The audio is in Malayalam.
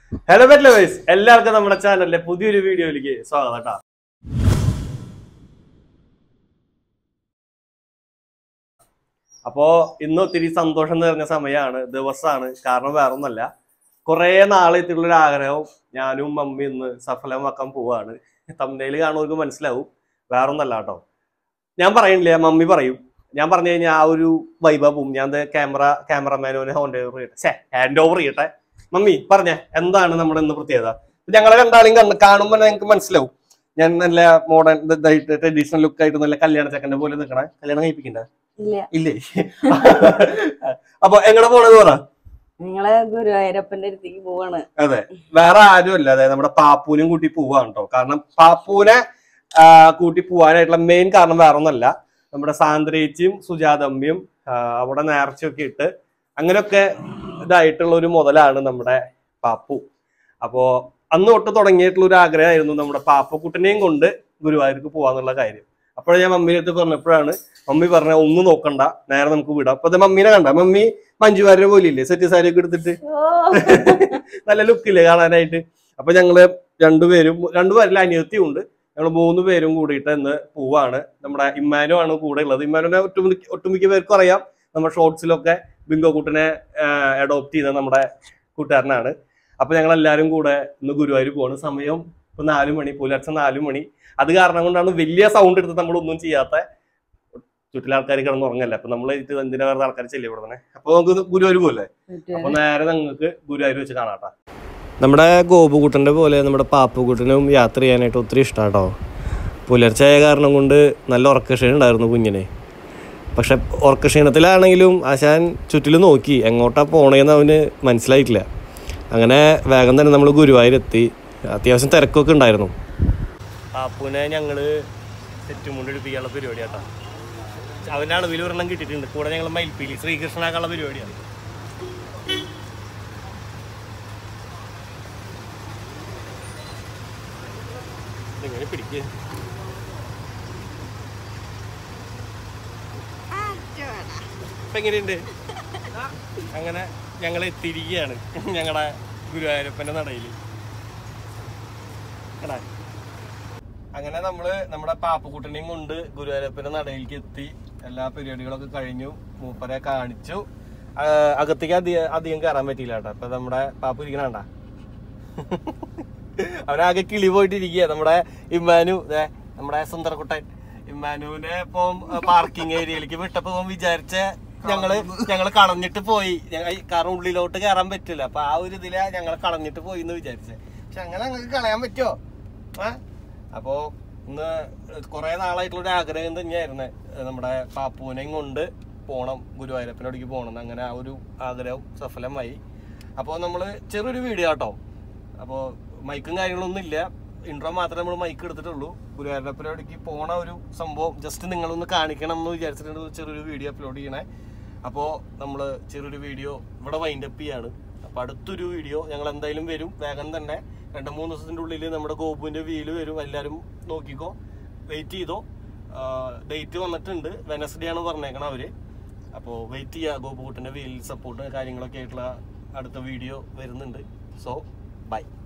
ഹലോ പെറ്റ് ലവേഴ്സ്, എല്ലാവർക്കും നമ്മുടെ ചാനലിലെ പുതിയൊരു വീഡിയോയിലേക്ക് സ്വാഗതം കേട്ടോ. അപ്പോ ഇന്ന് ഒത്തിരി സന്തോഷം നിറഞ്ഞ സമയമാണ്, ദിവസമാണ്. കാരണം വേറൊന്നല്ല, കുറെ നാളെത്തിയുള്ളൊരു ആഗ്രഹവും ഞാനും മമ്മി ഇന്ന് സഫലമാക്കാൻ പോവാണ്. തമ്മിൽ കാണുന്നവർക്ക് മനസ്സിലാവും, വേറൊന്നല്ല കേട്ടോ. ഞാൻ പറയണില്ല, മമ്മി പറയും. ഞാൻ പറഞ്ഞു കഴിഞ്ഞാൽ ആ ഒരു വൈബ പോവും. ഞാൻ ക്യാമറമാനോന് ഹാൻഡ് ഓവർ ചെയ്യട്ടെ. മമ്മി പറഞ്ഞ എന്താണ് നമ്മുടെ ഇന്ന് പ്രത്യേകത? ഞങ്ങളെ രണ്ടാളെയും കാണുമ്പോൾ ഞങ്ങൾക്ക് മനസ്സിലാവും ഞാൻ നല്ല മോഡേൺ ഇതായിട്ട് ട്രഡീഷണൽ ലുക്ക് ആയിട്ട് നല്ല കല്യാണ ചെക്കന്റെ പോലെ നിൽക്കണേ. കല്യാണം കഴിപ്പിക്കണ്ട ഇല്ലേ? അപ്പൊ എങ്ങനെ പോണെന്ന് പറ. നിങ്ങളെ ഗുരുവായൂരപ്പന്റെ അടുത്തേക്ക് പോവാണ്. അതെ, വേറെ ആരും അല്ല, അതായത് നമ്മുടെ പാപ്പൂനും കൂട്ടി പോവാണ് കേട്ടോ. കാരണം പാപ്പൂനെ കൂട്ടി പോവാനായിട്ടുള്ള മെയിൻ കാരണം വേറെ ഒന്നല്ല, നമ്മുടെ സാന്ദ്രേച്ചിയും സുജാതമ്മയും അവിടെ നേർച്ചയൊക്കെ ഇട്ട് അങ്ങനെയൊക്കെ ഇതായിട്ടുള്ള ഒരു മുതലാണ് നമ്മുടെ പാപ്പു. അപ്പോ അന്ന് തൊട്ട് തുടങ്ങിയിട്ടുള്ള ഒരു ആഗ്രഹമായിരുന്നു നമ്മുടെ പാപ്പക്കുട്ടനെയും കൊണ്ട് ഗുരുവായൂർക്ക് പോവാന്നുള്ള കാര്യം. അപ്പോഴേ ഞാൻ മമ്മീനെ അടുത്ത് പറഞ്ഞപ്പോഴാണ് മമ്മി പറഞ്ഞ ഒന്നും നോക്കണ്ട, നേരെ നമുക്ക് വിടാം. അപ്പൊ മമ്മീനെ കണ്ട, മമ്മി മഞ്ജുവാരെ പോലെ ഇല്ലേ, സെറ്റ് സാരിയൊക്കെ എടുത്തിട്ട് നല്ല ലുക്കില്ലേ കാണാനായിട്ട്. അപ്പൊ ഞങ്ങള് രണ്ടുപേരിൽ അനിയത്തിയും ഉണ്ട്. ഞങ്ങൾ 3 പേരും കൂടിയിട്ട് ഇന്ന് പോവാണ്. നമ്മുടെ ഇമ്മാനു ആണ് കൂടെ ഉള്ളത്. ഇമ്മാനുവിനെ ഒട്ടുമിക്ക പേർക്കും അറിയാം, നമ്മുടെ ഷോർട്സിലൊക്കെ ബിങ്കോ കുട്ടനെ അഡോപ്റ്റ് ചെയ്ത നമ്മുടെ കൂട്ടുകാരനാണ്. അപ്പൊ ഞങ്ങൾ എല്ലാവരും കൂടെ ഇന്ന് ഗുരുവായൂർ പോവാണ്. സമയം ഇപ്പൊ 4 മണി, പുലർച്ചെ 4 മണി. അത് കാരണം കൊണ്ടാണ് വലിയ സൗണ്ട് എടുത്ത് നമ്മളൊന്നും ചെയ്യാത്ത. ചുറ്റിലെ ആൾക്കാർ കിടന്നുറങ്ങല്ല, അപ്പൊ നമ്മൾ എന്തിനാ വേറെ ആൾക്കാർ ചെല്ലിയ ഇവിടെ തന്നെ. അപ്പൊ നമുക്ക് ഗുരുവായൂർ പോലെ. അപ്പൊ നേരെ നിങ്ങൾക്ക് ഗുരുവായൂർ വെച്ച് കാണാട്ടാ. നമ്മുടെ ഗോപുകുട്ടൻ്റെ പോലെ നമ്മുടെ പാപ്പുകുട്ടനും യാത്ര ചെയ്യാനായിട്ട് ഒത്തിരി ഇഷ്ടമാണ് കേട്ടോ. പുലർച്ചയായ കാരണം കൊണ്ട് നല്ല ഉറക്കക്ഷീണം ഉണ്ടായിരുന്നു കുഞ്ഞിനെ. പക്ഷെ ഉറക്കക്ഷീണത്തിലാണെങ്കിലും ആശാൻ ചുറ്റിലും നോക്കി എങ്ങോട്ടാണ് പോണേന്ന് അവന് മനസ്സിലായിട്ടില്ല. അങ്ങനെ വേഗം തന്നെ നമ്മൾ ഗുരുവായൂരെത്തി. അത്യാവശ്യം തിരക്കൊക്കെ ഉണ്ടായിരുന്നു. പാപ്പുവിനെ ഞങ്ങൾ സെറ്റ് മുണ്ട് എടുപ്പിക്കാനുള്ള പരിപാടി കേട്ടോ. അവൻ്റെ അളവിൽ ഒരെണ്ണം കിട്ടിയിട്ടുണ്ട്. കൂടെ ഞങ്ങൾ മയിൽപ്പീലി ശ്രീകൃഷ്ണനാക്കാനുള്ള പരിപാടിയാണ്. ഇങ്ങനെ പിടിക്കുക. ഇപ്പൊ എങ്ങനെയുണ്ട്? അങ്ങനെ ഞങ്ങൾ എത്തിയിരിക്കുകയാണ് ഞങ്ങളുടെ ഗുരുവായൂരപ്പന്റെ നടയിൽ. അങ്ങനെ നമ്മള് നമ്മുടെ പാപ്പുകുട്ടനെയും കൊണ്ട് ഗുരുവായൂരപ്പന്റെ നടയിലേക്ക് എത്തി. എല്ലാ പരിപാടികളൊക്കെ കഴിഞ്ഞു, മൂപ്പരെ കാണിച്ചു. അകത്തേക്ക് അധികം കയറാൻ പറ്റിയില്ല കേട്ടോ. ഇപ്പൊ നമ്മുടെ പാപ്പു ഇരിക്കണണ്ട, അവനാകെ കിളി പോയിട്ടിരിക്കുക. നമ്മുടെ ഇമ്മാനു, നമ്മുടെ സുന്ദരക്കുട്ടൻ ഇമ്മാനുവിനെ ഇപ്പം പാർക്കിംഗ് ഏരിയയിലേക്ക് വിട്ടപ്പോ വിചാരിച്ച ഞങ്ങള് കളഞ്ഞിട്ട് പോയി. കാരണം ഉള്ളിലോട്ട് കയറാൻ പറ്റില്ല. അപ്പൊ ആ ഒരു ഇതിലാ ഞങ്ങളെ കളഞ്ഞിട്ട് പോയി എന്ന് വിചാരിച്ചേ. പക്ഷെ അങ്ങനെ ഞങ്ങൾക്ക് കളയാൻ പറ്റുമോ? അപ്പോ ഇന്ന് കുറെ നാളായിട്ടുള്ളൊരു ആഗ്രഹം തന്നെയായിരുന്നു നമ്മുടെ പാപ്പുവിനെയും കൊണ്ട് പോണം, ഗുരുവായൂരപ്പനോടേക്ക് പോകണം. അങ്ങനെ ആ ഒരു ആഗ്രഹം സഫലമായി. അപ്പോൾ നമ്മള് ചെറിയൊരു വീഡിയോ കേട്ടോ. അപ്പോൾ മൈക്കും കാര്യങ്ങളൊന്നും ഇല്ല, ഇൻട്രോ മാത്രമേ നമ്മൾ മൈക്ക് എടുത്തിട്ടുള്ളൂ. ഗുരുവായൂരപ്പനോടേക്ക് പോണ ഒരു സംഭവം ജസ്റ്റ് നിങ്ങളൊന്ന് കാണിക്കണം എന്ന് വിചാരിച്ചിട്ടുണ്ട് ചെറിയൊരു വീഡിയോ അപ്ലോഡ് ചെയ്യണേ. അപ്പോൾ നമ്മൾ ചെറിയൊരു വീഡിയോ ഇവിടെ വൈൻഡപ്പ് ചെയ്യാണ്. അപ്പോൾ അടുത്തൊരു വീഡിയോ ഞങ്ങൾ എന്തായാലും വരും. വേഗം തന്നെ 2-3 ദിവസത്തിൻ്റെ ഉള്ളിൽ നമ്മുടെ ഗോപുവിൻ്റെ വീല് വരും. എല്ലാവരും നോക്കിക്കോ, വെയിറ്റ് ചെയ്തോ. ഡേറ്റ് വന്നിട്ടുണ്ട്, വെനസ്ഡേ ആണ് പറഞ്ഞേക്കണം അവര്. അപ്പോൾ വെയിറ്റ് ചെയ്യുക. ഗോപുകുട്ടൻ്റെ വീൽ സപ്പോർട്ട് കാര്യങ്ങളൊക്കെ ആയിട്ടുള്ള അടുത്ത വീഡിയോ വരുന്നുണ്ട്. So by.